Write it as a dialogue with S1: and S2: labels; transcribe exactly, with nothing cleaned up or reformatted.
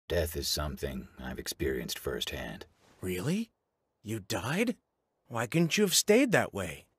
S1: Death is something I've experienced firsthand.
S2: Really? You died? Why couldn't you have stayed that way?